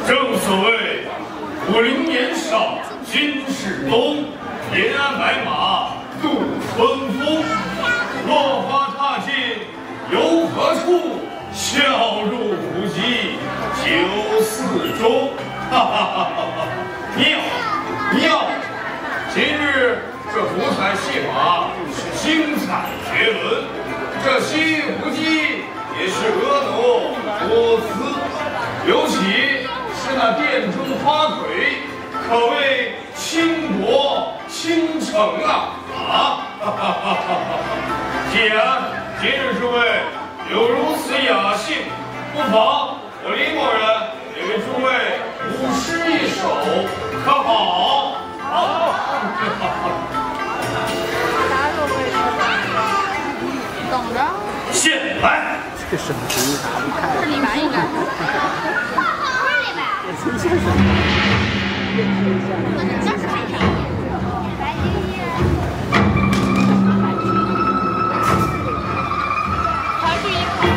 正所谓武林年少今世东，延安白马度春风。落花踏尽游何处？笑入虎迹酒肆中。哈哈哈哈哈！妙！今日这五彩戏法是精彩绝伦，这西湖鸡也是婀娜多姿，尤其是那殿中花魁，可谓倾国倾城啊！既然今日诸位有如此雅兴，不妨我李某人也为诸位舞诗一首，可好？好。 等着。 现来。 这个什么题打不开？ 是李白应该。不是李白。 陈先生。 那是谁呀？白衣。他是一口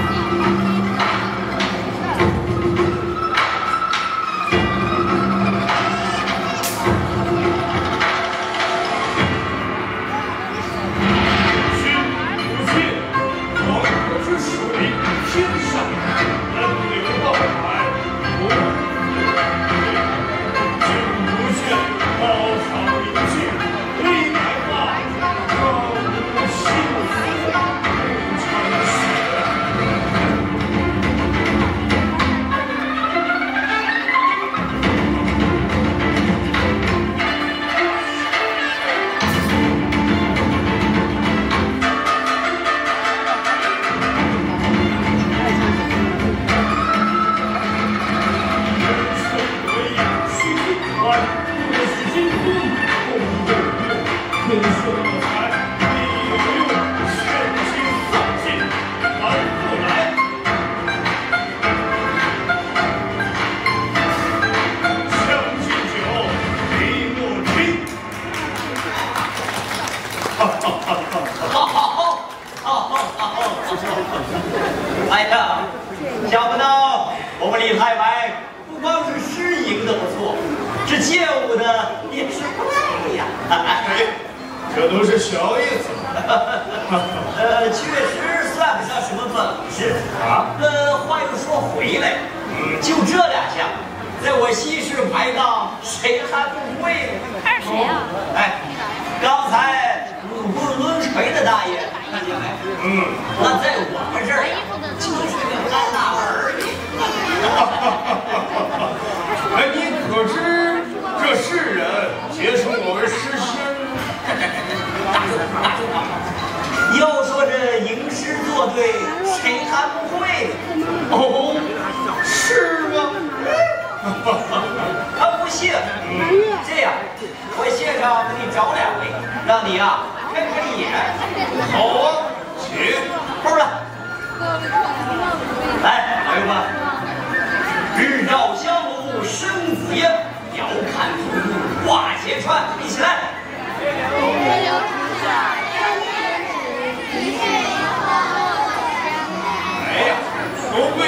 哎呀，想不到我们李太白不光是诗吟的不错，这剑舞的也是不错呀。 这都是小意思。 确实算不上什么本事啊。话又说回来，就这两项，在我西市排档，谁还不会呢？ 他是谁呀？ 哎，刚才舞步抡锤的大爷看见没？那在我们这儿就是个干大本而已。 哎，你可知这世人皆称我为诗仙？ 要说这吟诗作对，谁还不会？ 哦，是吗？ 不信，这样，我现场给你找两位，让你啊开开眼。 好啊，请。 后来，来，朋友们，日照香炉生紫烟，遥看土木挂斜川，一起来。 哎呀，都不